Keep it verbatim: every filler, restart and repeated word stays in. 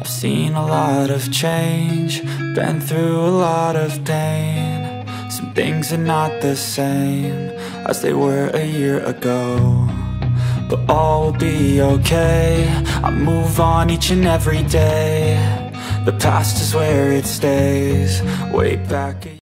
I've seen a lot of change, been through a lot of pain. Some things are not the same as they were a year ago, but all will be okay. I move on each and every day. The past is where it stays, way back.